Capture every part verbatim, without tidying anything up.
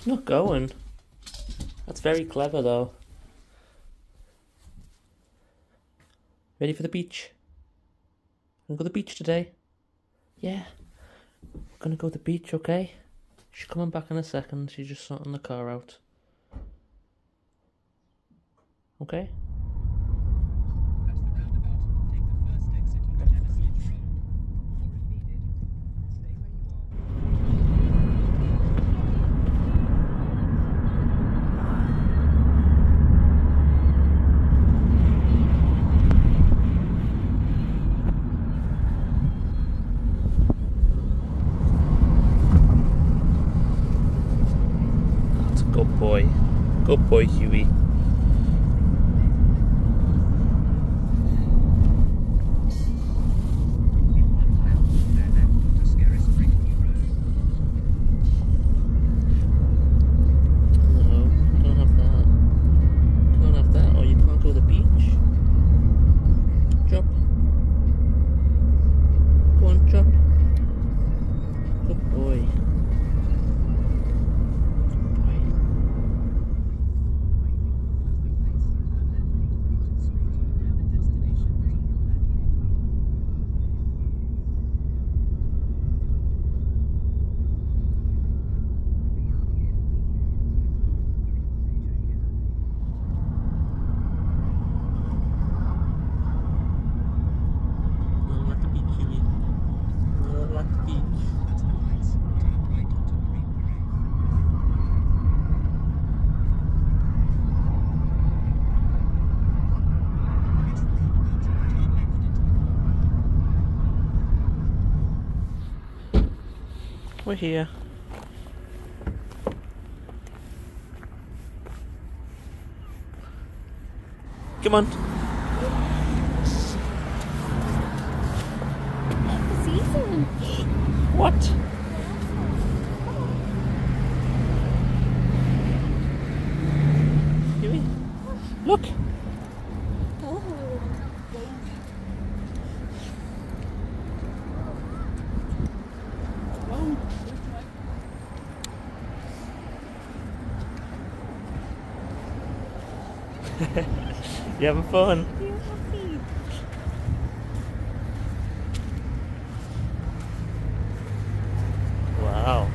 not going. That's very clever though. Ready for the beach? Gonna go to the beach today? Yeah. We're gonna go to the beach, okay? She's coming back in a second. She's just sorting the car out. Okay? Good boy. Good boy, Huey. We're here. Come on. Season. What? Huey, look. Oh. You having fun? You're happy. Wow.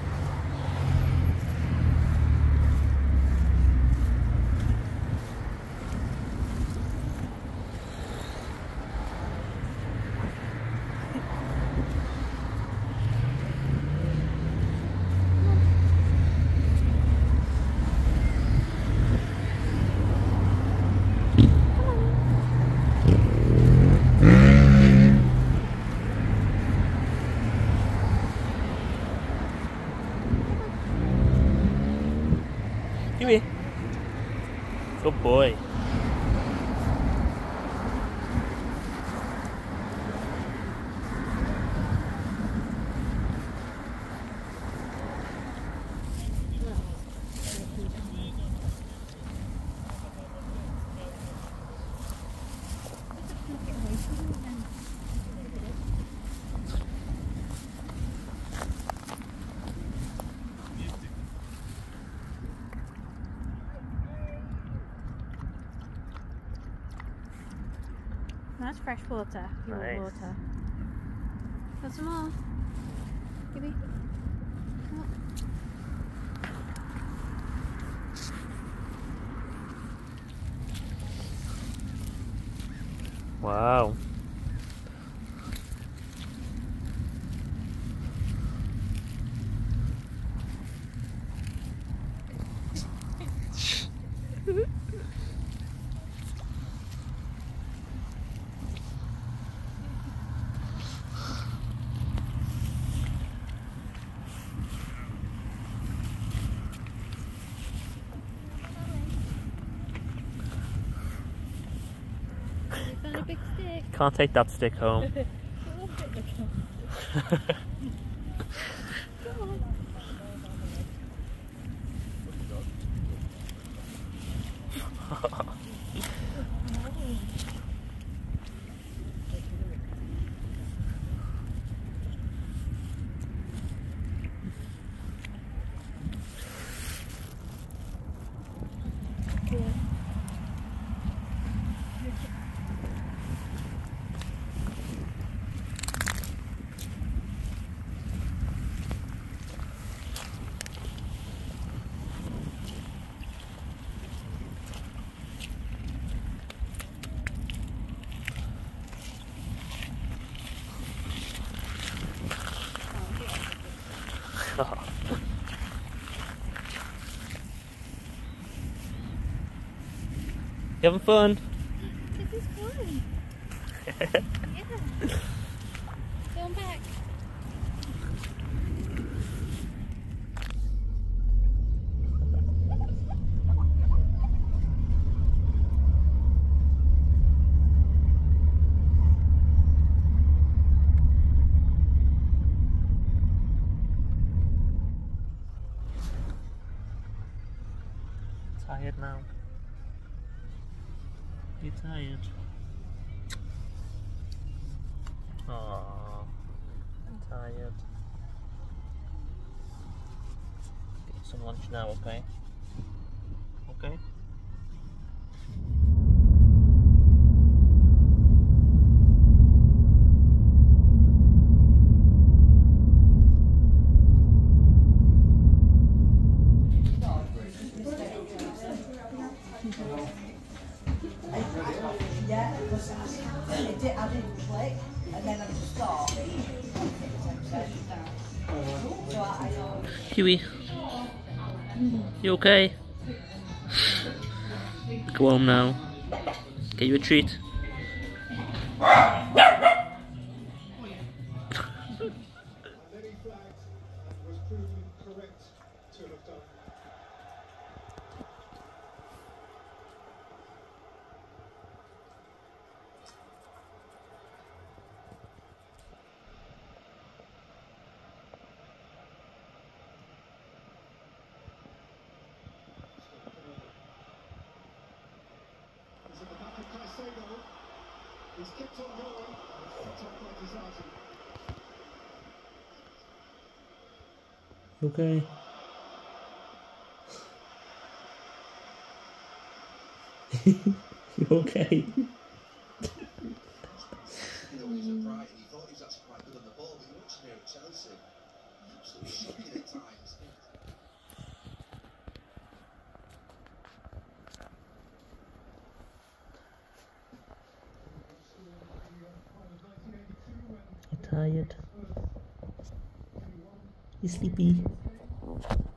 Huey. Good boy. That's fresh water. Pure Nice. water. Got some more? Gibby? Come on. Wow. Found a big stick. Can't take that stick home. You having fun? This is fun. Yeah. Going back. Tired now. You tired? Aww, I'm tired. Get some lunch now, okay? Okay? Yeah, because it did, I didn't click, and then I just thought, so I, I Huey, you okay? Go home now. Get you a treat. He's kept on going. It's up quite disheartening. You okay? You okay? You know, he's at Brighton. He thought he was actually quite good on the ball, but he looks here at Chelsea. Absolutely shocking at times. You tired? You sleepy?